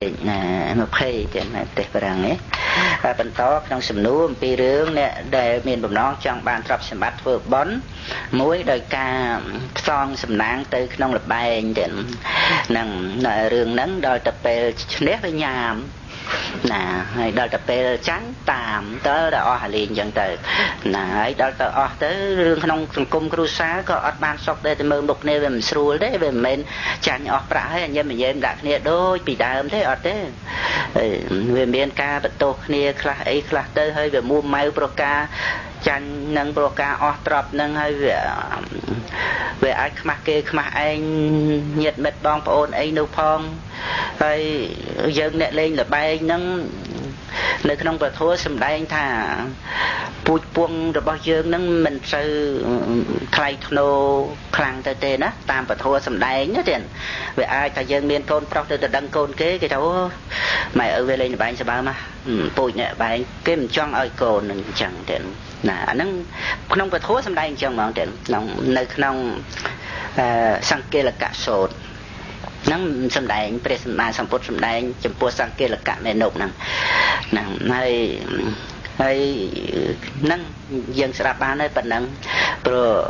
một phê thì mà tệ rằng ấy phần to trong sầm núi pi rương nè để miền bầm non trong bàn trọc sầm bát vừa bón muối đời ca son sầm nang từ trong lập bài đến nằng rương nắng đòi tập về nét với nhà nè đòi tập về chán tạm tới là hà liền dần từ nè ấy đòi tới rương trong cung cru xá có ở ban sọc đây thì mơ một nơi về mình xua đấy về mình chán ở bả hay anh em mình em đặt nè đôi bị đàm thế ở thế về miền ca bật tô nè khla ấy khla tới hơi về mua máy proca chăn nâng proca ở trọp nâng hơi về ai khma kê khma anh nhiệt mệt bong ôn ấy nấu phong rồi dân nè lên là bay nâng nơi trong bờ thua sầm đai thà bụi buông rồi bao dương nâng mình sư khai nô khang tê tê đó tam bờ thua sầm đai nhớ tiền về ai ta dân miền côn pro từ đăng côn kế cái đó mày ở về lên bay sao ba mà bụi nè bay cái mình choang ở cồn chẳng tiền nè nâng trong bờ thua sầm đai chẳng mong tiền nơi trong sang kia là cả sốt nắng sầm đai presma sầm put sầm đai chấm pua sang kia là cả mẹ nộp nằng hay nâng dân sạp ban ấy bận nâng rồi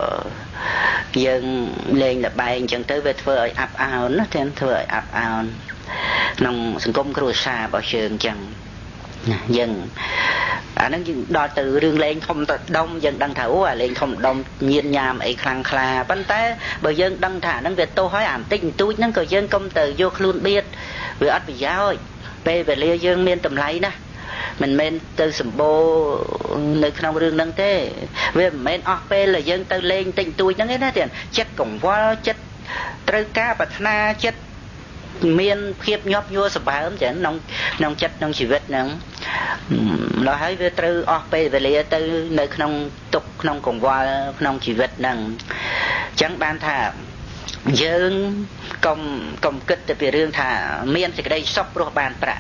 dân lên là bài chẳng tới về phơi áp ao nó trên phơi áp ao nông sừng công cua xa bảo trường chẳng dân nó đo từ rương lên không đông dân đăng thấu lên không đông nhiên nhàm ấy khăng kha bắn té bởi dân đăng thả nâng việt tô hỏi ảm tinh túi nâng cờ dân công từ vô luôn biết vì ắt bị giáo ơi về lia dân miền tầm lấy nè mình men từ sầm bô nơi trong rừng nâng thế về men op là dân từ lên tinh túi nâng ấy đó tiền chất cổng qua chất trơ cá bát na chất miền khiếp nhóp nhua sập bám chẳng nông chất nông chỉ vết nâng nó thấy về từ op về lia từ nơi trong tục trong cổng qua trong chỉ vết nâng chẳng ban thà dân công kích từ phía rừng thà miền thì cái đây sốc rồi bàn bạ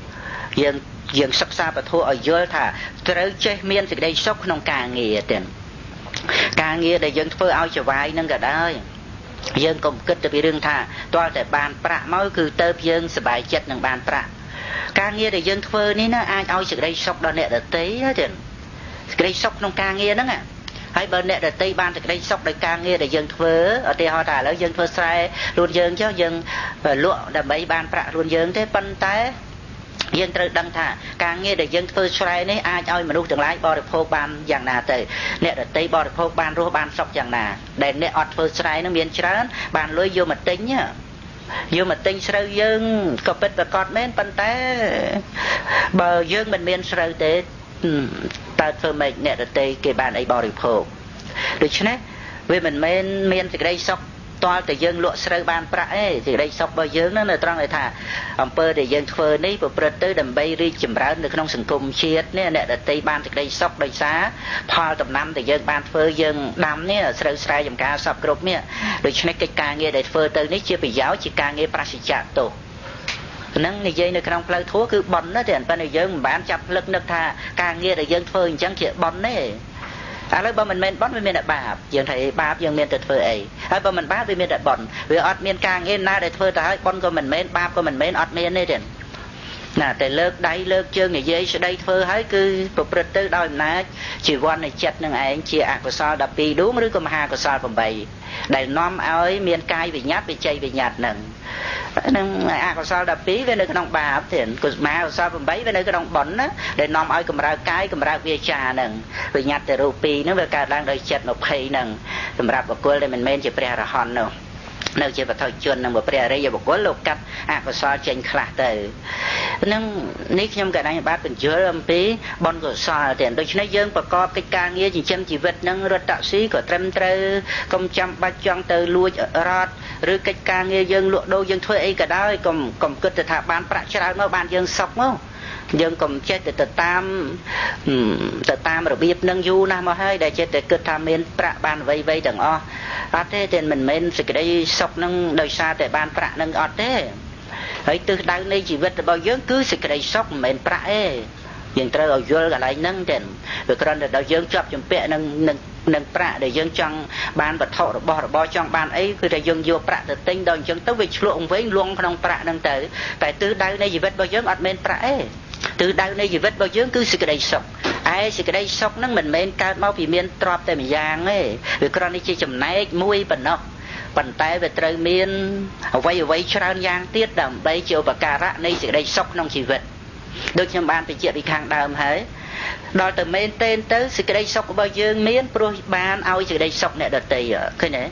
dân sắc xa và thua ở dưới thà tới chơi miền thì cái đây sốc trong càng nghề tiền càng nghề để dân phơi ao trở vai nâng cả đời dân công kích từ phía rừng thà toa để bàn bạ máu cứ tơ dân sờ bài chất nâng bàn bạ càng nghề để dân phơi ní nó ai ao sự đây sốc đó nè để tí hết tiền cái đây sốc trong càng nghề đó nè hay bên nè để tây ban thì cái đây sốc đây càng nghe để dân phớ ở đây họ thả lấy dân phớ sai luôn dân cho dân lụa để mấy ban bạ luôn dân thế phân té dân tự đăng thả càng nghe để dân phơ xoay này ai cho mà nuôi tương lai bò được phô ban dạng nào tới nè để tây bò được phô ban rô ban sọc dạng nào để nè ọt phơ xoay nó miền trán bàn lối vô mặt tính nhá vô mặt tính sợi dân có biết và cọt mến phân té bờ dân mình miền sợi tế ta phơ mệnh nè để tây cái bàn ấy bò được phô được chứ nè vì mình miền thì đây sọc toa từ dân lụa sợi ban bạ ấy thì đây sọc bao dân nó là trong này thà ông pơ để dân phơi ní và bật tới đầm bay đi chìm ra được trong sừng cung chiết nè nè để tây ban thì đây sọc đây xá pha tầm năm thì dân ban phơi dân đam nè sợi sợi dầm cá sọc group nè được cho nên cái ca nghe để phơi tới ní chưa bị giáo chỉ ca nghe prasicha tổ nâng này dây nơi trong plei thuốc cứ bẩn nó thì anh ta này dân bán chập lực nước thà ca nghe để dân phơi chẳng chịu bẩn đấy lấy bao mình men bón với miền đại bạp dân thấy bạp dân miền tuyệt vời ấy hay bao mình báp với miền đại bẩn vì ọt miền càng yên na để phơi tới bón của mình men bạp của mình men ọt miền này điện nè để lợt đáy lợt chương này dây sẽ đây phơi hái cứ bộ bật tới đôi ná chỉ quan này chặt năng ấy chỉ ạc của sao đập pi đúng rồi còn hà của sao còn bày để nom ấy miền cay bị nhát bị chay bị nhạt nằng nâng có sao đập phí với nơi cái đồng bà thì mà sao còn bấy với nơi cái đồng bẩn á để nom ai cầm ra cái cầm ra bia trà nâng vì nhặt từ rupi nó về cả đang đợi chật một khay nâng cầm ra một cô đây mình men chỉ pre ra hòn đâu nơi chỉ vào thời chuồn nâng một pre đây giờ một cô lục cắt có sao trên khla từ nâng ní nhom cả đây bác cần chứa âm phí bon của sao thì đôi khi dân và co cái ca nghĩa chỉ chăm chỉ vật nâng rồi tạo sĩ của trâm trơ công trăm ba chong từ lui rót rồi cái ca nghe dân lụa đô dân thuê ấy cả đó còn cứ từ thả ban bạc cho nó ban dân sọc không dân còn chết từ tam rồi biết nâng du nam hơi để chết từ cứ tham miên bạc ban vây vây đằng o thế thì mình men sự cái đây sọc nâng đời xa để ban bạc nâng ọt thế ấy từ đây này chỉ vật bao giờ cứ sự cái đây sọc mình bạc ấy dân trơ ở vô cả lại nâng tiền rồi còn là đời dân chọc chấm bẹ nâng nâng prạ để dân chọn ban vật thọ bỏ chọn ban ấy cứ để dân vô prạ từ tinh đòn chân tới việc luộng với luông trong prạ nâng tới tại từ đây này gì vết bao dân admin prạ ấy từ đây này gì vết bao dân cứ sự cái đây sọc ai sự cái đây sọc nó mình men cao mau vì miền trọp tại mình giang ấy vì con đi chơi chầm này mũi bẩn nọ bẩn tay về trời miền vay tràn giang tiết đầm bay chiều và cà rạ này sự đây sọc trong chỉ vật được nhầm ban bị chuyện bị khang đầm hết đòi từ men tên tới sự cái đây sọc của bao dương miền pro ban ao sự đây sọc này đợt tì ở cái này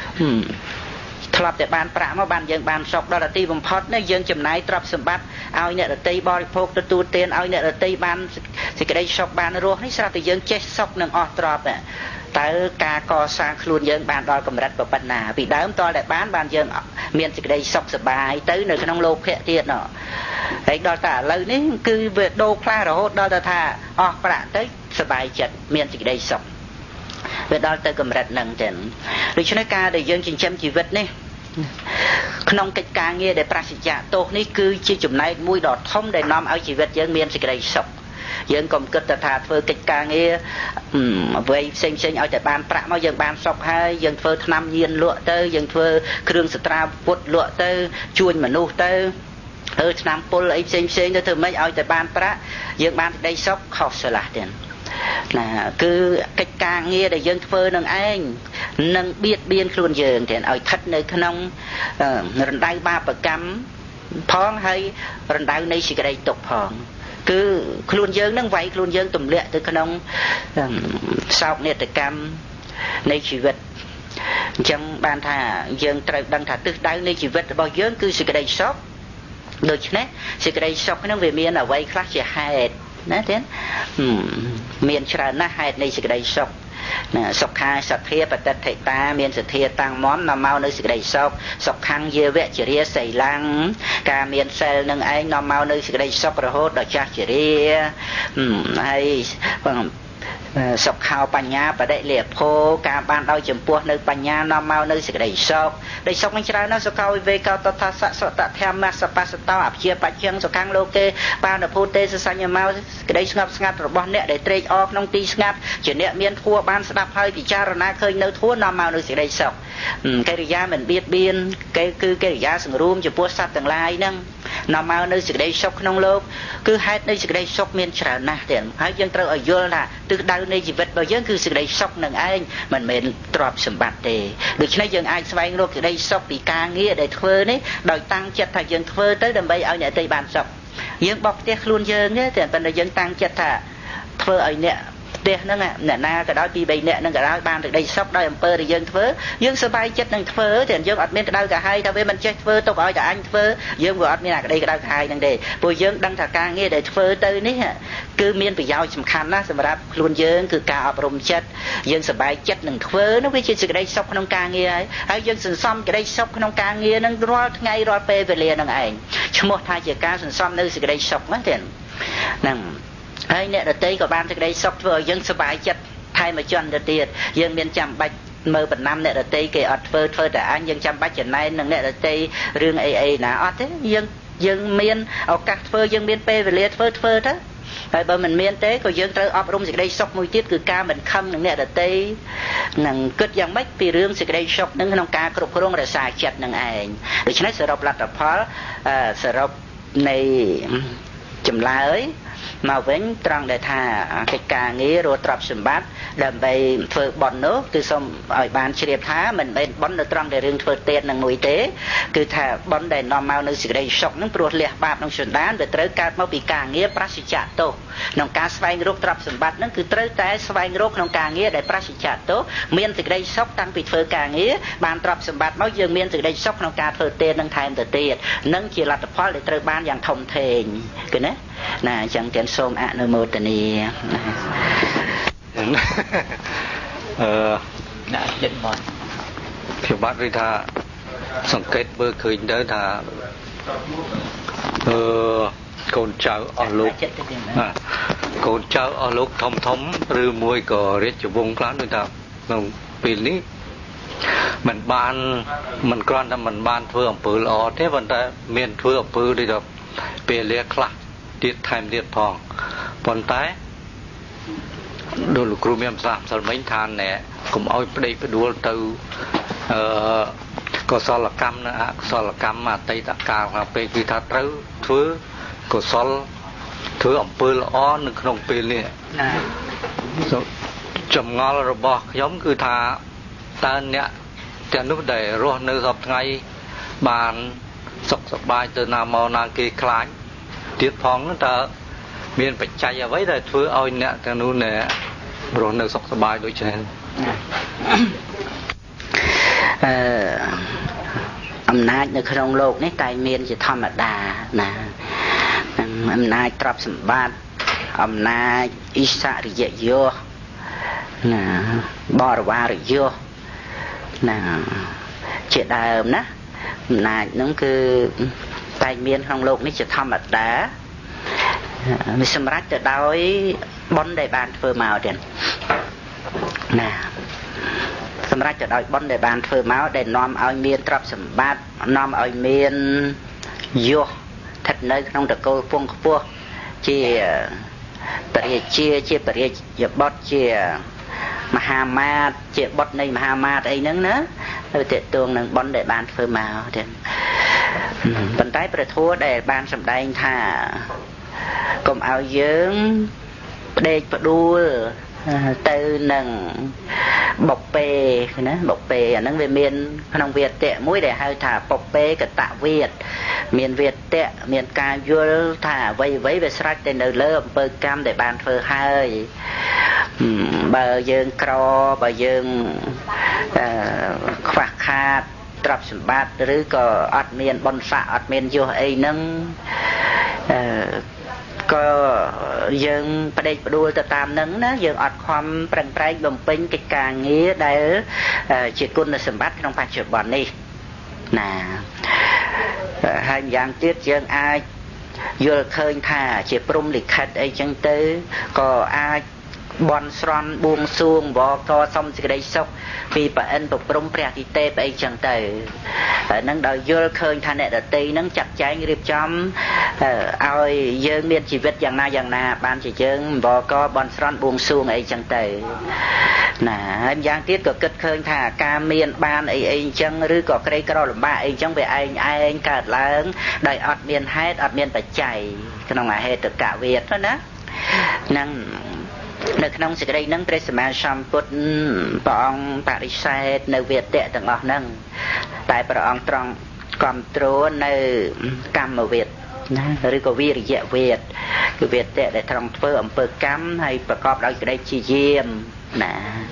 thọpแต่បានប្រាក់មកបានយើងបានសក់ដល់ទីបំផុតនេះយើងចំណាយទ្រព្យសម្បត្តិឲ្យអ្នកដទៃបរិភោគទទួលទានឲ្យអ្នកដទៃបានសេចក្តីសុខបានរស់នេះស្រាប់តែយើងចេះសុខនឹងអស់ទ្រព្យតើការកសាងខ្លួនយើងបានដល់កម្រិតប៉ុណ្ណាពីដើមតតែបានយើងមានសេចក្តីសុខសប្បាយទៅនៅក្នុងលោកភៈទៀតណោះហើយដល់តែឥឡូវនេះគឺវាដូរផ្លាស់រហូតដល់ទៅថាអស់ប្រាក់ទៅសប្បាយចិត្តមានសេចក្តីសុខវាដល់ទៅកម្រិតហ្នឹងចឹងដូច្នេះការដែលយើងចិញ្ចឹមជីវិតនេះក្នុងកិច្ចការងារដែលប្រសិទ្ធៈទោសនេះគឺជាចំណែកមួយដ៏ធំដែលនាំឲ្យជីវិតយើងមានសេចក្តីសុខយើងកុំគិតថាធ្វើកិច្ចការងារអ្វីផ្សេងឲ្យតែបានប្រាក់មកយើងបានសុខហើយយើងធ្វើថ្នាំញៀនលក់ទៅយើងធ្វើគ្រឿងសត្រាពុតលក់ទៅជួញមនុស្សទៅឆ្នាំពុលអីផ្សេងទៅធ្វើម៉េចឲ្យតែបានប្រាក់យើងបានសេចក្តីសុខខុសឆ្លាស់ទៀតណាគឺកិច្ចការងារដែលយើងធ្វើនឹងឯងនឹងបៀតបៀនខ្លួនយើងទៀតឲ្យស្ថិតនៅក្នុងរណ្ដៅបាបកម្មផងហើយរណ្ដៅនៃសេចក្តីទុក្ខផងគឺខ្លួនយើងនឹងវាយខ្លួនយើងទម្លាក់ទៅក្នុងសោកនាដកម្មនៃជីវិតអញ្ចឹងបានថាយើងត្រូវដឹងថាទិសដៅនៃជីវិតរបស់យើងគឺសេចក្តីសុខដូច្នេះសេចក្តីសុខហ្នឹងវាមានអ្វីខ្លះជាហេតុណាទៀតមានច្រើនណាស់ហេតុនៃសេចក្តីសុខសុខាសទ្ធាបតិដ្ឋិតាមានសទ្ធាតាំងមមនាំមកនៅសេចក្តីសុខសុខខាងយាវជរាសីឡាំងការមានសិលនឹងឯងនាំមកនៅសេចក្តីសុខរហូតដល់ចាស់ជរាហើយសុខោបញ្ញាបដិលាភោការបានដោយចំពោះនៅបញ្ញានាំមកនៅសេចក្តីសុខដោយសុខនឹងច្រើនណាស់សុខោវិវេកោតថាសសតធម្មសបស្សតោអព្យាបច្ចੰសុខាងលោកេបានភូទេសសញ្ញមកក្តីស្ងប់ស្ងាត់របស់អ្នកដែលត្រេកអរក្នុងទីស្ងាត់ជាអ្នកមានធัวបានស្ដាប់ហើយពិចារណាឃើញនៅធัวនាំមកនៅសេចក្តីសុខកិរិយាមិនបៀតបៀនគឺកិរិយាសង្រួមចំពោះសត្វទាំងឡាយហ្នឹងនាំមកនៅសេចក្តីសុខក្នុងលោកគឺហេតុនៃសេចក្តីសុខមានច្រើនណាស់ទៀតហើយយើងត្រូវឲ្យយល់ថាទិសដៅនៃជីវិតរបស់យើងគឺសេចក្តីសុខនឹងឯងមិនមែនទ្រព្យសម្បត្តិទេដូច្នេះយើងអាចស្វែងរកសេចក្តីសុខពីការងារដែលធ្វើនេះដោយតាំងចិត្តថាយើងធ្វើទៅដើម្បីឲ្យអ្នកទីបានសុខយើងបោះផ្ទះខ្លួនយើងទេតែប៉ុន្តែយើងតាំងចិត្តថាធ្វើឲ្យអ្នកផ្ទះហ្នឹងអ្នកណាក៏ដោយពី3នាក់ហ្នឹងក៏ដោយបានសេចក្តីសុខដោយអំពើដែលយើងធ្វើយើងសប្បាយចិត្តនឹងធ្វើតែយើងអត់មានក្តៅក្រហាយថាវាមិនចេះធ្វើទុកឲ្យតែអញធ្វើយើងក៏អត់មានអាក្តីក្តៅក្រហាយហ្នឹងទេព្រោះយើងដឹងថាការងារដែលធ្វើទៅនេះគឺមានប្រយោជន៍សំខាន់ណាស់សម្រាប់ខ្លួនយើងគឺការអប់រំចិត្តយើងសប្បាយចិត្តនឹងធ្វើនោះវាជាសេចក្តីសុខក្នុងការងារហើយយើងសន្សំក្តីសុខក្នុងការងារហ្នឹងរាល់ថ្ងៃរាល់ពេលវេលាហ្នឹងឯងឈ្មោះថាជាការសន្សំនៅសេចក្តីសុខណាទេហ្នឹងហើយអ្នកដទៃក៏បានសេចក្តីសុខធ្វើឲ្យយើងសប្បាយចិត្តថែមមកចន្ទទៅទៀតយើងមានចាំបាច់មើលបណ្ណាំអ្នកដទៃគេអត់ធ្វើតែអញយើងចាំបាច់ចំណែននឹងអ្នកដទៃរឿងអីណាអត់ទេយើងមានឱកាសធ្វើយើងមានពេលវេលាធ្វើទៅហើយបើមិនមានទេក៏យើងត្រូវអប់រំសេចក្តីសុខមួយទៀតគឺការមិនខឹងនឹងអ្នកដទៃនឹងគិតយ៉ាងម៉េចពីរឿងសេចក្តីសុខនឹងក្នុងការគ្រប់គ្រងរក្សាចិត្តនឹងឯងដូច្នេះសរុបលទ្ធផលសរុបនៃចម្លើយមកវិញត្រង់ដែលថាកិច្ចការងាររកទ្រព្យសម្បត្តិដើម្បីធ្វើបុណ្យនោះគឺសូមឲ្យបានជ្រាបថាមិនមែនបុណ្យនៅត្រង់ដែលរឿងធ្វើទេនឹងមួយទេគឺថាបុណ្យដែលនាំមកនៅសេចក្តីសុខនឹងព្រោះលះបាបក្នុងសន្តានវាត្រូវកើតមកពីការងារប្រសិទ្ធៈទោសក្នុងការស្វែងរកទ្រព្យសម្បត្តិនឹងគឺត្រូវតែស្វែងរកក្នុងការងារដែលប្រសិទ្ធៈទោសមានសេចក្តីសុខតាំងពីធ្វើការងារបានទ្រព្យសម្បត្តិមកយើងមានសេចក្តីសុខក្នុងការធ្វើទេនឹងថែមទៅទៀតនឹងជាលទ្ធផលដែលត្រូវបានយ៉ាងធំធេងគឺណាអញ្ចឹងទាំងសូមអនុមោទនាដាក់ចិត្តមកខ្ញុំបាទនិយាយថាសង្កេតមើលឃើញទៅថាកូនចៅអស់លោកកូនចៅអស់លោកធំឬមួយក៏រាជវង្សខ្លះដូចថាក្នុងពេលនេះមិនគ្រាន់តែមិនបានធ្វើអំពើល្អទេប៉ុន្តែមានធ្វើអំពើដូចថាពេលលាខ្លះទៀតថែមទៀតផងប៉ុន្តែ đôi lúc kêu miếng sắm sắm mấy than nè cũng oi đây phải đuổi từ có sò là cam nữa sò là cam mà tây tạ cao là pe vì thà trứ thứ có sò thứ ẩm pơ là ó nương không pe nè chấm ngon là bò giống cứ thà tên nè cho lúc để rồi nơi gặp ngay bàn sọc sọc bài từ nào màu nào kia khai tiết phong nó ta miền phải chạy ở với đây thứ oi nè cho lúc nè rồi nơi sọc sọc bài đối trên âm nátในក្នុងโลกនេះតែមានជាធម្មតាណាអំណាចទ្រព្យសម្បត្តិអំណាចអិសរិយយសណាបរិវារយសណាជាដើមណាអំណាចហ្នឹងគឺតែមានក្នុងโลกនេះជាធម្មតាវាសម្រេចទៅដោយបុណ្យដែលបានធ្វើមកទៀតណាសម្រាប់ទៅដោយបុណ្យដែលបានធ្វើមកដែលនាំឲ្យមានទ្រព្យសម្បត្តិនាំឲ្យមានយសស្ថិតនៅក្នុងតកូលពងខ្ពស់ជាបរិជាជាបរិយបុត្រជាមហាមាត្រជាបុត្រនៃមហាមាត្រអីហ្នឹងណាទៅតេតួងនឹងបុណ្យដែលបានធ្វើមកទៀតប៉ុន្តែព្រះធម៌ដែលបានសម្ដែងថាកុំឲ្យយើងផ្ដេកផ្ដួលទៅនឹងបុព្ពេណាបុព្ពេអាហ្នឹងវាមានក្នុងវាទៈមួយដែលហៅថាបុព្ពេកតវាទមានវាទៈមានការយល់ថាអ្វីអ្វីវាស្រេចទៅនៅលើអំពើកម្មដែលបានធ្វើហើយបើយើងក្របើយើងខ្វះខាតទ្រព្យសម្បត្តិឬក៏អត់មានបុណ្យស័ក្តិអត់មានយសអីហ្នឹងក៏យើងផ្ដេកផ្ដួលទៅតាមនឹងណាយើងអត់ខំប្រឹងប្រែងបំពេញកិច្ចការងារដែលជាគុណសម្បត្តិក្នុងបច្ចុប្បន្ននេះណាហើយយ៉ាងទៀតយើងអាចយល់ឃើញថាជាព្រំលិខិតអីចឹងទៅក៏អាចបន់ស្រន់បួងសួងបកសុំសេចក្តីសុខពីប្រអិនប្រព្រំព្រះទិទេពអីចឹងទៅហ្នឹងដោយយល់ឃើញថាអ្នកដតីហ្នឹងចាត់ចែងរៀបចំឲ្យយើងមានជីវិតយ៉ាងណាយ៉ាងណាបានជាយើងបកបន់ស្រន់បួងសួងអីចឹងទៅណាហើយយ៉ាងទៀតក៏គិតឃើញថាការមានបានអីអីចឹងឬក៏ក្រីក្រលំបាកអីចឹងវាឯងកើតឡើងដោយអត់មានហេតុអត់មានបច្ច័យក្នុងអហេតុកវាទណាហ្នឹងនៅក្នុងសេចក្តីហ្នឹងព្រះសម្មាសម្ពុទ្ធព្រះអង្គបរិសេធនៅវាទៈទាំងអស់ហ្នឹងតែព្រះអង្គត្រង់គ្រប់គ្រងនៅកម្មវាទណាឬក៏វិរិយវាទគឺវាទៈដែលត្រង់ធ្វើអំពើកម្មហើយប្រកបដោយក្តីព្យាយាមណា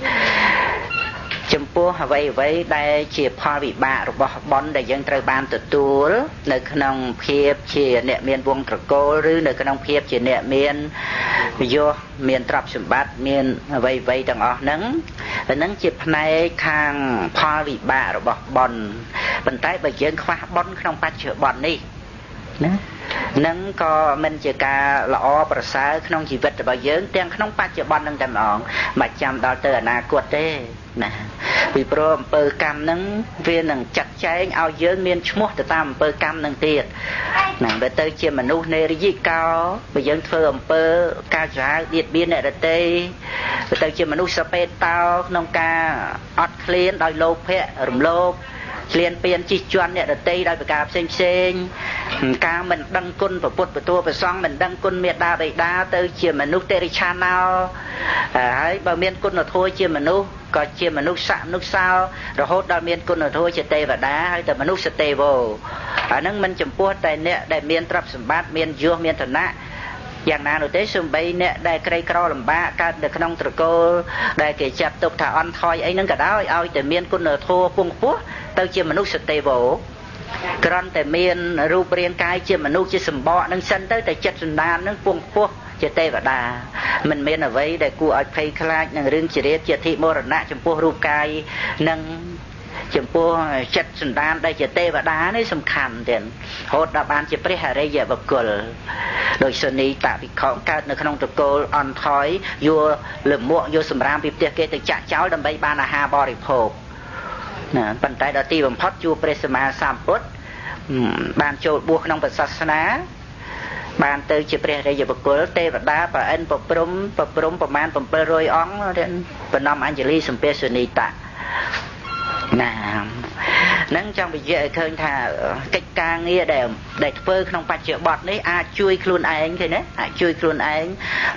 ចំពោះអ្វីដែលជាផលវិបាករបស់បុណ្យដែលយើងត្រូវបានទទួលនៅក្នុងភាពជាអ្នកមានវង្សត្រកូលឬនៅក្នុងភាពជាអ្នកមានយសមានទ្រព្យសម្បត្តិមានអ្វីទាំងអស់ហ្នឹងជាផ្នែកខាងផលវិបាករបស់បុណ្យប៉ុន្តែបើយើងខ្វះបុណ្យក្នុងបច្ចុប្បន្ននេះណានឹងក៏មិនជាការល្អប្រសើរក្នុងជីវិតរបស់យើងទាំងក្នុងបច្ចុប្បន្ននឹងតែម្ដងមិនចាំដល់ទៅអនាគតទេណាពីព្រោះអំពើកម្មហ្នឹងវានឹងចាត់ចែងឲ្យយើងមានឈ្មោះទៅតាមអំពើកម្មហ្នឹងទៀតណាបើទៅជាមនុស្សនេរិយកោបើយើងធ្វើអំពើការចរាបៀតបៀនអ្នកដទៃបើទៅជាមនុស្សសពេតតោក្នុងការអត់ឃ្លានដោយលោភៈរំលោភឆ្លៀនពៀនជិះជាន់អ្នកដទៃដោយប្រការផ្សេងការមិនដឹងគុណពុទ្ធពធព្រះសង្ឃមិនដឹងគុណមេត្តាបិតាទៅជាមនុស្សតិរិឆាណោហើយបើមានគុណធម៌ជាមនុស្សក៏ជាមនុស្សស័ក្តិមនុស្សសោរហូតដល់មានគុណធម៌ជាទេវតាហើយតែមនុស្សសទេវោអាហ្នឹងមិនចំពោះតែអ្នកដែលមានទ្រព្យសម្បត្តិមានយសមានឋានៈយ៉ាងណានោះទេសូម្បីអ្នកដែលក្រីក្រលំបាកកើតនៅក្នុងត្រកូលដែលគេចាត់ទុកថាអន់ថយអីហ្នឹងក៏ដោយឲ្យតែមានគុណធម៌ពងខ្ពស់ទៅជាមនុស្សសទេវោគ្រាន់តែមានរូបរាងកាយជាមនុស្សជាសម្បកនឹងសិនទៅតែចិត្តសន្តាននឹងពងខ្ពស់ជាទេវតាមិនមានអ្វីដែលគួរឲ្យភ័យខ្លាចនឹងរឿងជារាជជាធិមរណៈចំពោះរូបកាយនិងចំពោះចិត្តសន្តានដែលជាទេវតានេះសំខាន់ទៀតរហូតដល់បានជាព្រះអរិយបុគ្គលដោយសនីតវិខកើតនៅក្នុងតកូលអន់ថយយកលមួកយកសម្រាមពីផ្ទះគេទៅចាក់ចោលដើម្បីបានអាហារបរិភោគណាប៉ុន្តែដល់ទីបំផុតជួបព្រះសម្មាសម្ពុទ្ធបានចូលបួសក្នុងពុទ្ធសាសនា bàn từ chỉ bè đây giờ bậc cố tê và đá và anh bậc promประมาณ 700 ong đến phần năm Anjali Sampe Sunita nè nâng trong bây giờ khơi thà cách ca nghĩa để phơi trong bạch chợ bọt đấy chui luôn anh thế đấy chui luôn anh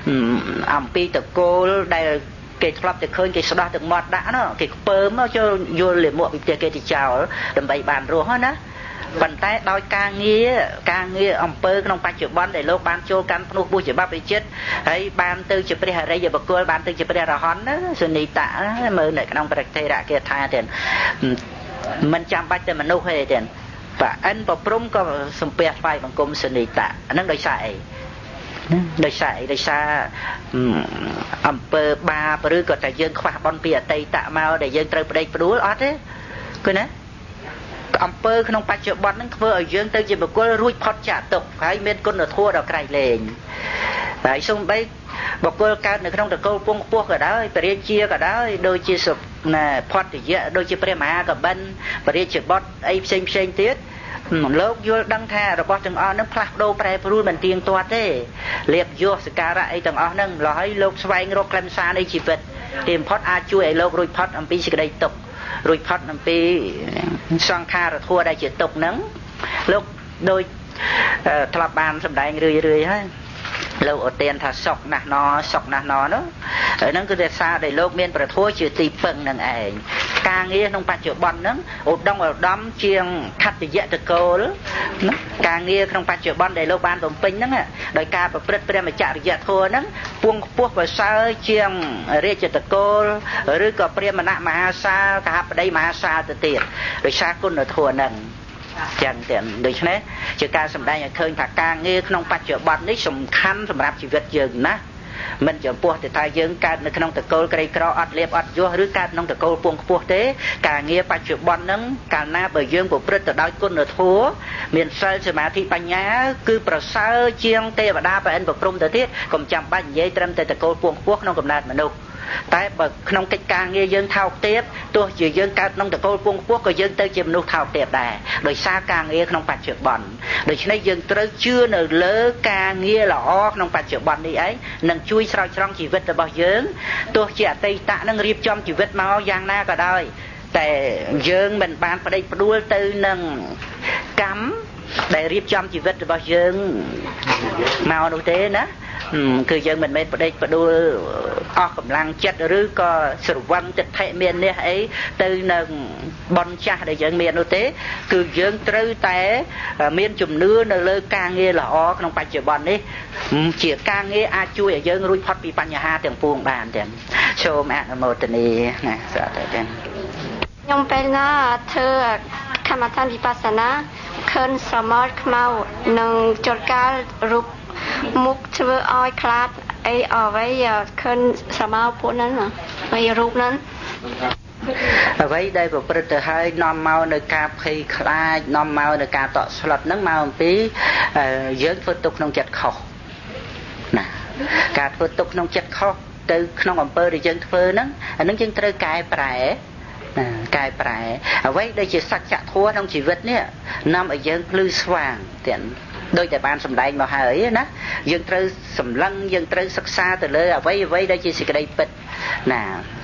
pi tập cô đây cái club thì khơi cái sau đó từng mọt đã nó cái pơm nó cho vô liền muộn cái thì chào đầm bày bàn rồi hết á vận tải đôi ca nghĩa trong bạch chợ bọt để lô ban cho căn nuôi bùi chợ bắp bị chết hay ban từ chợ bè đây giờ bậc cô ban từ chợ bè là hòn đó Sunita mơ này trong bạch thầy đã kia tha tiền mình chăm bách mình nuôi hay tiền và anh bảo prom có sum pe phai bằng công Sunita nó đời xa per ba bự có tại dân khoa bon pia tây tạ mau để dân trời đây đúa ót đấy cứ nè per không phải chợ bon nó vừa ở dân tới chỉ một cô ruồi phật trả tục hay miền con ở thua đào cày lên tại xong đây một cô cao nữa không được cô buông buông ở đó phải chia cả đó đôi chia sụp nè phật thì dễ đôi chia prema cả bên phải chia bot ai xem tiết lúc vô đăng tha rồi có từng on nó phạt đô pre pru mình tiền toa thế liệp vô sự cara ấy từng on nâng nói lúc xoay ngô clam sa đây chỉ vật tìm phật chui lúc rồi phật âm pi cái đây tục rồi phật âm pi sang kha rồi thua đây chỉ tục nắng lúc đôi thập bàn sầm đại rưỡi hết lâu ở tiền thà sọc nè nó đó ở nó cứ để xa để lâu miền bờ thua chưa tì phần nằng ấy càng nghe trong bạch chợ bòn đó ở đông ở đám chiêng khát thì dễ từ cô đó càng nghe trong bạch chợ bòn để lâu ban đồng pin đó đời ca và bật mà chạy dễ thua đó buông buộc vào xa chiêng rê chợ từ cô rồi có bật mà nạ mà xa cả ở đây mà xa từ tiền rồi xa con ở thua nằng chẳng tiền được chứ chứ ca sầm đây khơi thà càng nghe trong bạch chợ bòn đấy sầm khăn sầm rạp chỉ vật dừng ná mình chọn buộc thì thay dương caនៅក្នុងតកូលក្រីក្រអត់លៀបអត់យោឬកាក្នុងតកូលពងខ្ពស់ទេការងារបច្ចុប្បន្នហ្នឹងកាលណាបើយើងប្រព្រឹត្តទៅដោយគុណធម៌មានសិលសមាធិបញ្ញាគឺប្រសើរជាងទេវតាប្រអិនប្រព្រំទៅទៀតកុំចាំបាច់និយាយត្រឹមតែតកូលពងខ្ពស់ក្នុងកំណើតមនុស្សតែបើក្នុងកិច្ចការងារយើងថោកទាបទោះជាយើងកើតក្នុងតកូលពងខ្ពស់ក៏យើងទៅជាមនុស្សថោកទាបដែរដោយសារការងារក្នុងបច្ចុប្បន្នដូច្នេះយើងត្រូវជឿនៅលើការងារល្អក្នុងបច្ចុប្បន្ននេះឯងនឹងជួយស្រោចស្រង់ជីវិតរបស់យើងទោះជាអតីតនឹងរៀបចំជីវិតមកយ៉ាងណាក៏ដោយតែយើងមិនបានប្តេជ្ញាផ្ដួលទៅនឹងកម្មដែលរៀបចំជីវិតរបស់យើងមកនោះទេណាគឺយើងមិនមែនប្តេជ្ញាផ្ដួលអស់កម្លាំងចិត្តឬក៏ស្រវឹងចិត្តថេមាននេះអីទៅនឹងបនចាស់ដែលយើងមាននោះទេគឺយើងត្រូវតែមានជំនឿនៅលើការងារល្អក្នុងបច្ចុប្បន្ននេះជាការងារអាចជួយឲ្យយើងរួចផុតពីបញ្ហាទាំងពួងបានទាំងសូមអនុមោទនាណាសាធុទាំងខ្ញុំពេលណាធ្វើកម្មដ្ឋានវិបស្សនាឃើញស្រមោលខ្មៅនិងចលកាលរូបមុខធ្វើឲ្យខ្លាចអីអ្វីឃើញស្រមោលពួកហ្នឹងហើយរូបហ្នឹងអ្វីដែលប្រព្រឹត្តទៅហើយនាំមកនៅការភ័យខ្លាចនាំមកនៅការតក់ស្លុតហ្នឹងមកអំពីយើងធ្វើទុកក្នុងចិត្តខុសណាការធ្វើទុកក្នុងចិត្តខុសទៅក្នុងអំពើដែលយើងធ្វើហ្នឹងអានឹងយើងត្រូវកែប្រែអ្វីដែលជាសច្ចធម៌ក្នុងជីវិតនេះនាំឲ្យយើងភ្លឺស្វាងទៀតដោយតែបានសម្ដែងមកហើយណាយើងត្រូវសម្លឹងយើងត្រូវសិក្សាទៅលើអ្វីដែលជាសេចក្តីពិតណា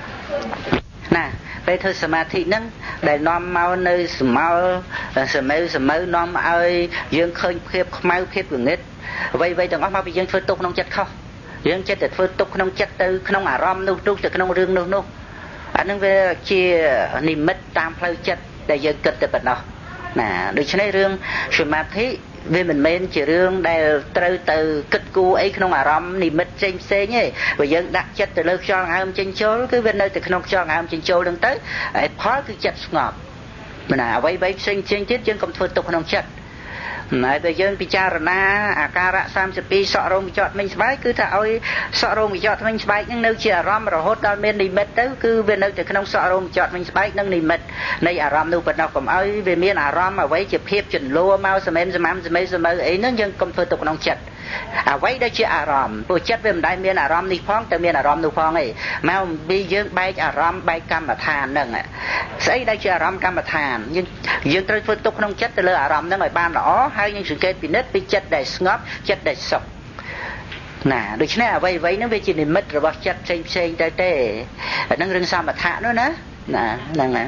ពេលធ្វើសមាធិហ្នឹងដែលនាំមកនៅសមោលសមៅនាំឲ្យយើងឃើញភាពខ្មៅភាពងងឹតអ្វីទាំងអស់មកពីយើងធ្វើទុកក្នុងចិត្តខុសយើងចិត្តតែធ្វើទុកក្នុងចិត្តទៅក្នុងអារម្មណ៍នោះទៅក្នុងរឿងនោះអានឹងវាជានិមិត្តតាមផ្លូវចិត្តដែលយើងគិតទៅប៉ុណ្ណោះណាដូច្នេះរឿងសមាធិវាមិនមែនជារឿងដែលត្រូវទៅគិតគូរអីក្នុងអារម្មណ៍និមិត្តផ្សេងទេបើយើងដាក់ចិត្តទៅលើខ្យល់ដង្ហើមចេញចូលគឺវានៅតែក្នុងខ្យល់ដង្ហើមចេញចូលហ្នឹងទៅហើយផលគឺចិត្តស្ងប់ណាអ្វីផ្សេងទៀតយើងកុំធ្វើទុកក្នុងចិត្តហើយបើយើងពិចារណាអាការៈ32សក់រោមចតមិញស្បែកគឺថាឲ្យសក់រោមចតមិញស្បែកហ្នឹងនៅជាអារម្មណ៍រហូតដល់មាននិមិត្តទៅគឺវានៅតែក្នុងសក់រោមចតមិញស្បែកនឹងនិមិត្តនៃអារម្មណ៍នោះប៉ុណ្ណោះកុំឲ្យវាមានអារម្មណ៍អ្វីជាភាពចន្លោមកសមែមអីហ្នឹងយើងកុំធ្វើទុកក្នុងចិត្ត à vậy đây chỉ aram tôi chất về đại miền aram đi phong từ miền aram nụ phong ấy mà bây giờ bay aram bay cam mà than nâng ạ xây đây chỉ aram cam mà than nhưng dương tôi phân tục không chất từ lơ aram nó ngoài ban đó hay những sự kết bị nứt bị chất đầy ngóp chất đầy sọc nè đối với này vậy vậy nó về chỉ niệm mất rồi bao chất xây tê tê nó rừng sao mà thả nữa nè nè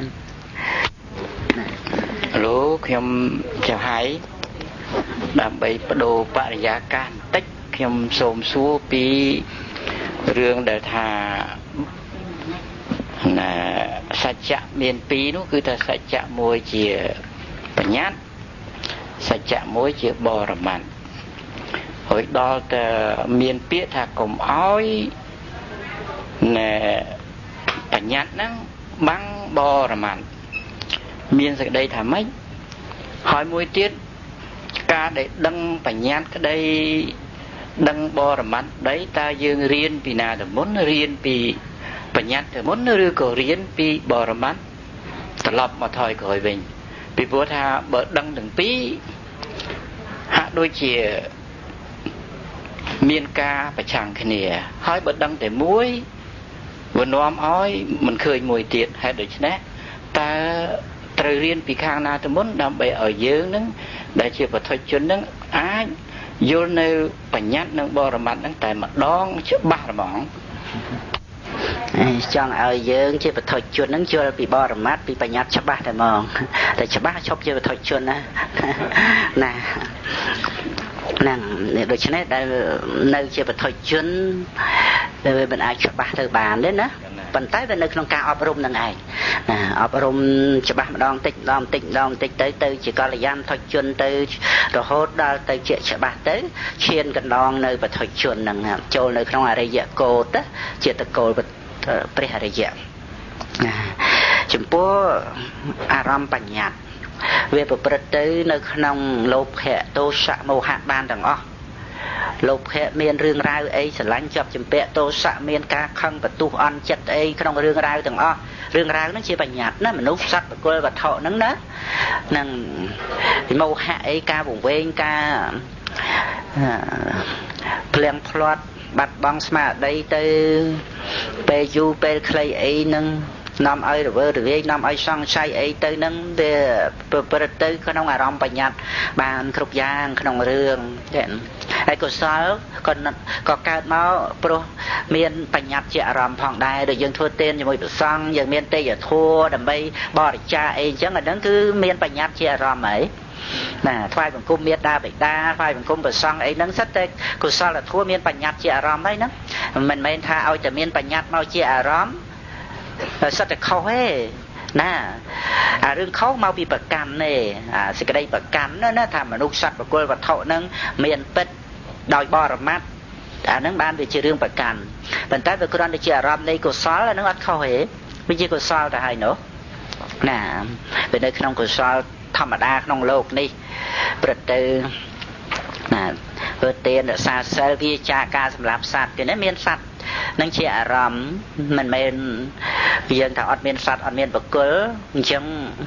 lúcខ្ញុំchào hãyដើម្បីបដូរបរិយាកាសបន្តិចខ្ញុំសូមសួរពីរឿងដែលថាសច្ចៈមានពីរនោះគឺថាសច្ចៈមួយជាបញ្ញត្តិសច្ចៈមួយជាបរមត្ថហើយដល់តែមានពាក្យថាកុំអោយបញ្ញត្តិហ្នឹងបាំងបរមត្ថមានសេចក្តីថាម៉េចហើយមួយទៀតការដែលដឹងបញ្ញត្តិក្តីដឹងបរមត្ថđấy តើយើងរៀនពីណាទៅមុនរៀនពីបញ្ញត្តិទៅមុនឬក៏រៀនពីបរមត្ថត្រឡប់មកថយក្រោយវិញពីព្រោះថាបើដឹងទាំងពីរហាក់ដូចជាមានការប្រឆាំងគ្នាហើយបើដឹងតែមួយវានាំឲ្យមិនឃើញមួយទៀតហេតុដូច្នេះតើត្រូវរៀនពីខាងណាទៅមុនដើម្បីឲ្យយើងនឹងដែលជាពុទ្ធជននឹងអាចយល់នៅបញ្ញត្តិនិងបរមត្ថនឹងតែម្ដងច្បាស់ហ្មងចង់ឲ្យយើងជាពុទ្ធជននឹងយល់ពីបរមត្ថពីបញ្ញត្តិច្បាស់តែហ្មងតែច្បាស់ឈប់ជាពុទ្ធជនណាហ្នឹងដូច្នេះដែលនៅជាពុទ្ធជនដែលមិនអាចច្បាស់ទៅបានទេណាប៉ុន្តែវានៅក្នុងការអប់រំនឹងឯងអប់រំច្បាស់ម្ដងតិចម្ដងតិចទៅជាកល្យានពុទ្ធជនទៅរហូតដល់ទៅជាច្បាស់ទៅឈានកណ្ដងនៅពុទ្ធជននឹងចូលនៅក្នុងអរិយកោតជាតកូលព្រះអរិយចំពោះអារម្មណ៍បញ្ញត្តិវាប្រព្រឹត្តទៅនៅក្នុងលោភៈទោសៈមោហៈបានទាំងអស់លោភៈមានរឿងរ៉ាវអីស្រឡាញ់ជាប់ជំពាក់ទោសៈមានការខឹងបន្ទុះអន់ចិត្តអីក្នុងរឿងរ៉ាវទាំងអស់រឿងរ៉ាវហ្នឹងជាបញ្ញត្តិណាមនុស្សសត្វបុគ្គលវត្ថុហ្នឹងណានឹងមោហៈអីការវង្វេងការភ្លៀងផ្លាត់បាត់បង់ស្មារតីទៅពេលយូរពេលខ្លីអីហ្នឹងនាំឲ្យរវើរវាយនាំឲ្យសង្ស័យអីទៅនឹងវាប្រព្រឹត្តទៅក្នុងអារម្មណ៍បញ្ញត្តិបានគ្រប់យ៉ាងក្នុងរឿងហើយកុសលក៏កើតមកព្រោះមានបញ្ញត្តិជាអារម្មណ៍ផងដែរដូចយើងធ្វើទានជាមួយព្រះសង្ឃយើងមានទេយធម៌ដើម្បីបរិច្ចាគអីអញ្ចឹងអាហ្នឹងគឺមានបញ្ញត្តិជាអារម្មណ៍ហើយណាថ្វាយបង្គំមេត្តាបិតាថ្វាយបង្គំព្រះសង្ឃអីហ្នឹងសិតតែកុសលធម៌មានបញ្ញត្តិជាអារម្មណ៍ហើយហ្នឹងមិនមែនថាឲ្យតែមានបញ្ញត្តិមកជាអារម្មណ៍សិតតែខុសទេណាអារឿងខុសមកពីប្រកម្មទេសេចក្តីប្រកម្មណាថាមនុស្សសត្វបុគ្គលវត្ថុហ្នឹងមានពិតដោយបរមត្ថអាហ្នឹងបានវាជារឿងប្រកម្មប៉ុន្តែវាគ្រាន់តែជាអារម្មណ៍នៃកុសលអាហ្នឹងអត់ខុសទេវាជាកុសលទៅហើយនោះណាវានៅក្នុងកុសលធម្មតាក្នុងโลกនេះព្រឹត្តទៅណាធ្វើទានរក្សាសិលវាចាការសម្លាប់សត្វគេណាមានសត្វនឹងជាអារម្មណ៍មិនមែនយើងថាអត់មានសត្វអត់មានបុគ្គលអញ្ចឹង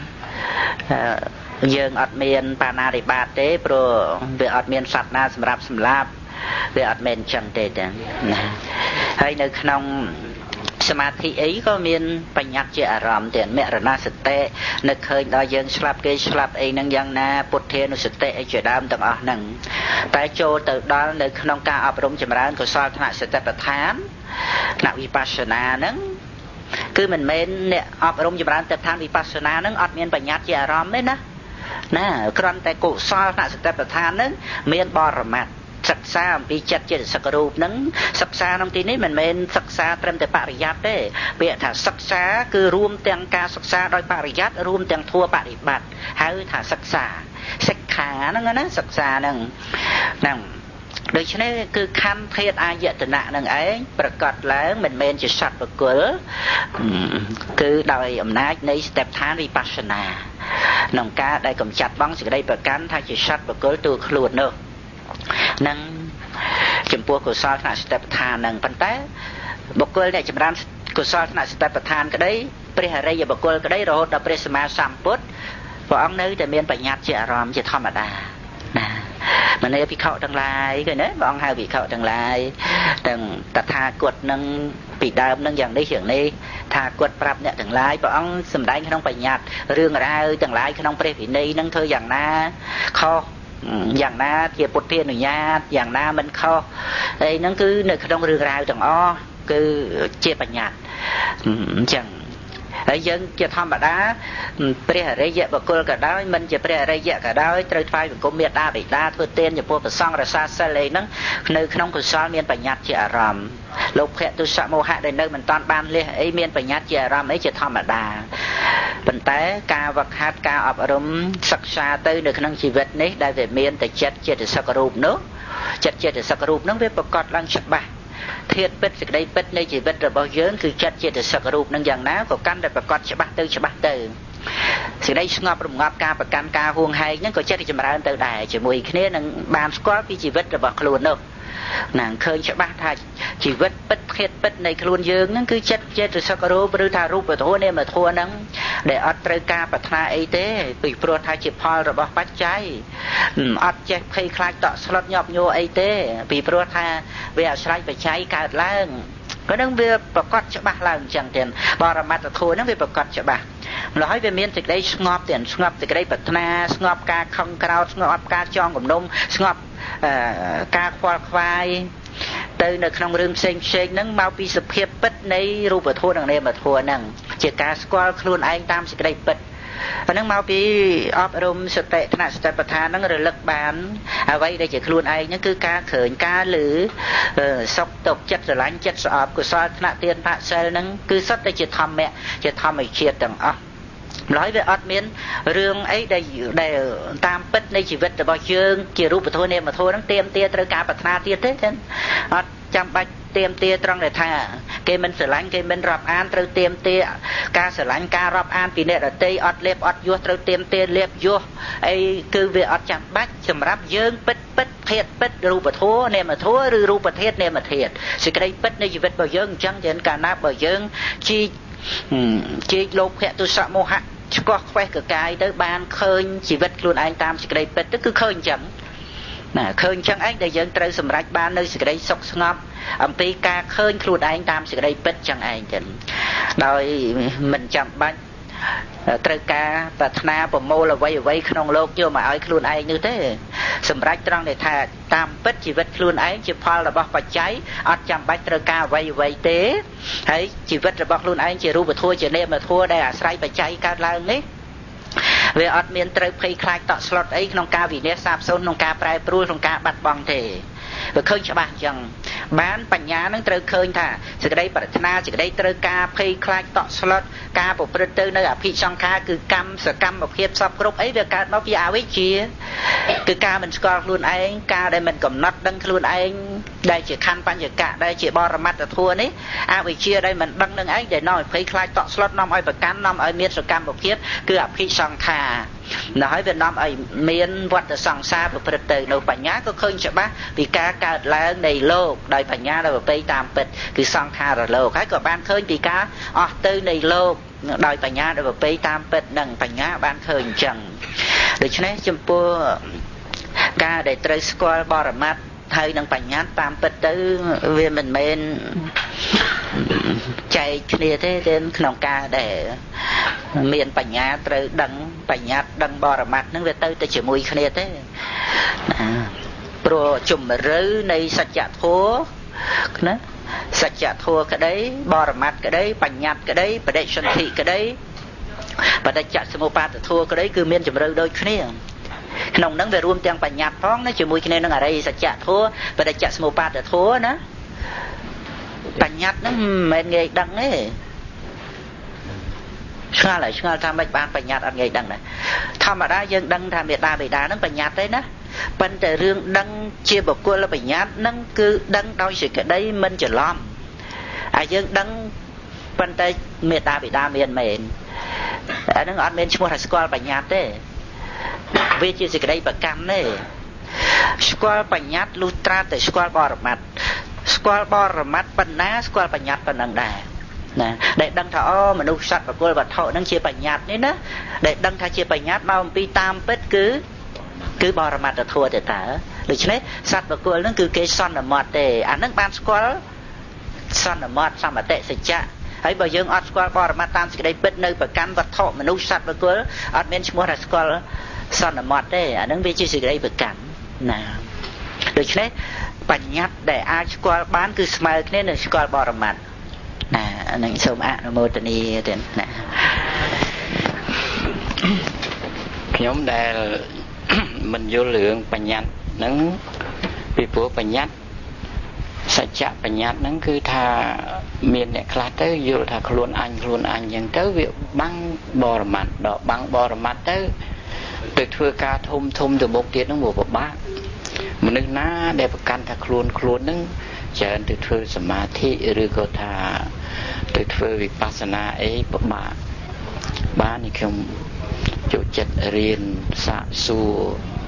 យើងអត់មានបាណារិបាតទេព្រោះវាអត់មានសត្វណាសម្រាប់សម្លាប់វាអត់មែនអញ្ចឹងទេណាហើយនៅក្នុងសមាធិអីក៏មានបញ្ញត្តិជាអារម្មណ៍ទៀតមរណសតិនឹកឃើញដល់យើងស្លាប់គេស្លាប់អីហ្នឹងយ៉ាងណាពុទ្ធានុសតិអីជាដើមទាំងអស់ហ្នឹងតែចូលទៅដល់នៅក្នុងការអប់រំចម្រើនកុសលថ្នាក់សតិប្បដ្ឋានថ្នាក់វិបស្សនាហ្នឹងគឺមិនមែនអ្នកអប់រំចម្រើនទៅឋានវិបស្សនាហ្នឹងអត់មានបញ្ញត្តិជាអារម្មណ៍ទេណាគ្រាន់តែកុសលថ្នាក់សតិប្បដ្ឋានហ្នឹងមានបរមត្ថសិក្សាអំពីចិត្តចេតសិករូបហ្នឹងសិក្សាក្នុងទីនេះមិនមែនសិក្សាត្រឹមតែបរិយ័តទេពាក្យថាសិក្សាគឺរួមទាំងការសិក្សាដោយបរិយ័តរួមទាំងធัวបរិបត្តិហៅថាសិក្សាសិក្ខាហ្នឹងណាសិក្សាហ្នឹងដូច្នេះគឺខន្ធធាតុអាយតនៈនឹងឯងប្រកាសឡើងមិនមែនជាសត្វបុគ្គលគឺដោយអំណាចនៃស្ទេពឋានវិបស្សនាក្នុងការដែលកំចាត់បងសេចក្តីប្រកាន់ថាជាសត្វបុគ្គលទូខ្លួននោះនឹងចំពោះកុសលថ្នាក់សតិប្បដ្ឋាននឹងប៉ុន្តែបុគ្គលដែលចម្រើនកុសលថ្នាក់សតិប្បដ្ឋានក្តីព្រះអរិយបុគ្គលក្តីរហូតដល់ព្រះសម្មាសម្ពុទ្ធព្រះអង្គនៅតែមានបញ្ញត្តិជាអារម្មណ៍ជាធម្មតាណា mà này bị khẩu thằng lại cái đấy bọn hai bị khẩu thằng lại đừng ta tha quật nâng bị đâm nâng dần đi hiện đi tha quật prap nhẹ thằng lại bọn sầm đánh không phải nhạt riêng ra thằng lại không phải bị đi nâng thôi dạng na kho dạng na thì bột tiền ở nhà dạng na mình kho đây nó cứ nơi không riêng ra thằng o cứ chia phải nhạt chẳng ấy dân cho thăm bà đá pre rây dạ bà cô cả đó mình chỉ pre rây dạ cả đó trời phai của miệt đa bị đa thưa tên cho bộ song ra xa xa lấy nó nơi không có sao miền phải nhạt chỉ rầm lục hệ tôi sợ mô hạ đến nơi mình toàn ban liền ấy miền phải nhạt chỉ rầm ấy chỉ thăm bà đá bình tế ca vật hát ca ọp rung sắc xa tới được năng chỉ vật đấy đại về miền tại chết chết để sắc rụp nước chết chết để sắc rụp nước với bậc cọt lăng sạch bạc thiết bích sự đây bích này chỉ bích rồi bao giờ cứ chết chết để sắc rụp năng dạng ná của căn để bậc cọt sẽ bắt từ sự đây ngọc rụng ngọc ca bậc căn ca huông hay nhưng có chết thì chậm rãi từ đài chỉ mùi khi năng bàn squat vì chỉ bích rồi bậc luôn đâu nàng khơi sẽ bắt thay chỉ vết bích thiết bích này luôn dương nó cứ chết chết rồi sắc rụp rồi thà rụp rồi thua nên mà thua nắng để ở trời ca bậc na ấy thế bị pro thay chỉ phơi rồi bậc bắt cháy ở chết khi khai tọt slot nhọc nhô ấy thế bị pro thay về ở sai phải cháy cả lang có năng về bậc cọt sẽ bắt lang chẳng tiền bò ra mặt thua nó về bậc cọt sẽ bắt nói về miền từ đây ngọt tiền ngọt từ đây bậc na ngọt ca không cao ngọt ca tròn của nôm ngọt ca khoa khoai từ nơi trong rừng xanh nắng mau bị sập hiệp bích này rùa bờ thua đằng này mà thua nằng chỉ ca squall luôn anh tam sẽ đây bích nắng mau bị ấp rùm sập tệ thằng sập bờ thà nắng rồi lật bàn vậy đây chỉ luôn anh những cứ ca khởi ca lử sọc tộc chất rồi lánh chất sọp của soi thằng tiền phạ sel nắng cứ sắp đây chỉ thầm mày chia đằng nói về ớt miến rương ấy đây tam bích này chỉ vết bao chương chỉ rút thôi nên mà thôi nó tiêm tia tới cả bạch na tia thế chứ ớt trăm bạch tiêm tia trong này thà cái mình sửa lánh cái mình rập an tới tiêm tia ca sửa lánh ca rập an vì nè ở tây ớt lép ớt vua tới tiêm tia lép vua ấy cứ về ớt trăm bạch sầm ráp dương bích bích thiệt bích rút thôi nên mà thôi rút thiệt nên mà thiệt sự cái đây bích này chỉ vết bao dương chẳng đến cả nắp bao dương chi lục hệ tôi sợ mô hại có khoe cửa cái tới ban khơi chỉ vật luôn anh tam chỉ cái đây tức cứ khơi chẳng khơi chẳng anh để dân trời sầm rách ban nơi chỉ cái đây sọc ngọc âm pi ca khơi luôn anh tam chỉ cái đây bết chẳng anh chẳng rồi mình chẳng bách trời ca và na bộ mô là vây không lô chưa mà ai luôn anh như thế sầm rách trong để thà tam bết chỉ vật luôn anh chỉ phal là bọc cháy ở chẳng bách trời ca vây tế thấy chỉ vật là bọc luôn anh chỉ ru và thua chỉ nên mà thua đây à say phải cháy cao lang đấy về ở miền trời phay khai tọt slot ấy trong ca vì nét sạp sôn trong ca prai pru trong ca bát bong thể và khơi cho bạn rằng bán bánh nhá nó trời khơi thà chỉ đây bát na chỉ đây trời ca phay khai tọt slot ca bộ phật tử nơi ở phi song kha cứ cam sở cam một hiệp sập group ấy về ca nó vì áo ấy chia cứ ca mình score luôn anh ca đây mình cầm nát đăng luôn anh đây chỉ khăn pan chỉ cả đây chỉ bò ra mặt là thua đấy áo ấy chia đây mình đăng đăng ấy để nói phay khai tọt slot năm ấy và can năm ấy miền sở cam một hiệp cứ ở phi song kha nói về năm ấy miền vật ở song xa của phật tử nấu bánh nhá có khơi cho bác vì ca cả là đầy lô đầy bánh nhá là tây tam bịch cứ song kha là lô cái của ban khơi vì cá tư đầy lô đòi bánh nhá là tây tam bịch đằng bánh nhá ban khơi chẳng được cho nên chấm pua ca để trời squall bò ra mặt thay đằng bánh nhá tam bịch tới về mình chạy kia thế đến nòng ca để miền bánh nhá trời đằng bò ra mặt nó về tới chỉ mùi kia thế pro chùm rứ này sạch chặt thua nó sạch chặt thua cái đấy bò ra mặt cái đấy bánh nhạt cái đấy và đây xuân thị cái đấy và đây chặt số pa thua cái đấy cứ miền chùm rứ đôi kia nòng nắng vềរួមtiếng bánh nhạt phong nó chỉ mùi kia nó ở đây sạch chặt thua và đây chặt số pa thua nó bánh nhạt nó men nghề đằng ấy sao lại tham bạch ban bánh nhạt ăn nghề đằng này tham mà đã dân đăng tham biệt đa bị đá nó bánh nhạt đấy đó bên trời riêng đăng chia bọc cô là bánh nhạt nâng cứ đăng đôi sự cái đấy mình chỉ lom dân đăng bên tay miệt đa bị đa miền mền nó ngọt miền chung là squall bánh nhạt đấy vì chia sự cái đấy bậc cam đấy squall bánh nhạt lutra tới squall bò mặt squall bò mặt bên ná squall bánh nhạt bên đằng đà nè để đăng thọ mà nuôi sạch và cô là thọ đang chia bánh nhạt đấy đó để đăng thà chia bánh nhạt bao pi tam bết cứ cứ bò ra mặt là thua để tả được chứ đấy sát và cô nó cứ cái son là mọt để nó ban squall son là mọt xong mà tệ sẽ chạ ấy bây giờ ở squall bò ra mặt tam sẽ đây bứt nơi và cắn vật thọ mà nút sát và cô ở bên mua là squall son là mọt để nó về chỉ sự đây vật cắn nè được chứ đấy bánh nhát để ai squall bán cứ smile nên là squall bò ra mặt nè anh sớm ạ nó mô tận đi tiền nè nhóm đây mình vô lượng bánh nhát nắng bị bố bánh nhát sạch chạ bánh nhát nắng cứ tha miền này khá tới vô tha luôn anh nhưng tới việc băng bò mặt đó băng bò mặt tới từ thưa ca thum từ một tiết nó mùa bác mình nước ná đẹp căn tha luôn nắng chờ từ thưa samadhi rồi có tha từ thưa vipassana ấy ba này không chỗ chất riêng xạ xu